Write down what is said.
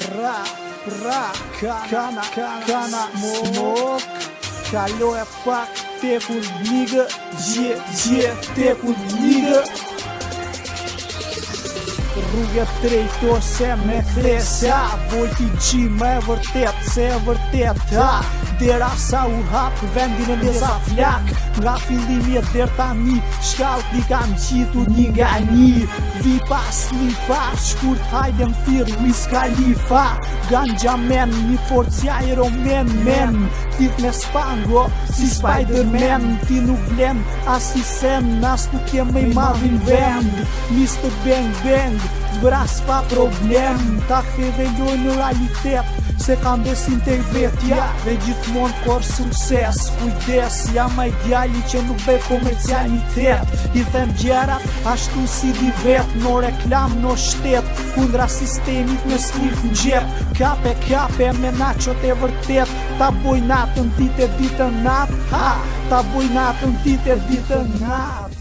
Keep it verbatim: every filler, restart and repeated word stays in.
pra, pra, cana, cana, smoke. Kaloj e pak te kur liga, gje, gje, te kur liga. Rrugë drejtose me thesa, vojti gjime e vërtet, se e vërtet ha. Dera sa u hap vendin e ndesa flak, nga fillimi e der tani, shkallët një kam qitu një nga një. Vi pas një pas, shkurt hajdem thirë Wiz Khalifa. Ganja men, një forcja Iron Man, men. Tit me spango, si Spider-Man. Ti nuk vlen, as i sen, as nuk jem me i madhin vend. mister Bang Bang, t'vras pa problem. Ta theveloj në realitet, se kam besim të vetja dhe gjithmon kor sukses. Kujdes, jam ai djali që nuk bëj komercialitet. I them gjerat, ashtu si di vet, no reklam, no shtet. Kundra sistemit me slif në gjep. Kape, kape, me nachot e vërtet. Ta boj natën, ditë e ditën nat, ha. Ta boj natën, ditë e ditën nat.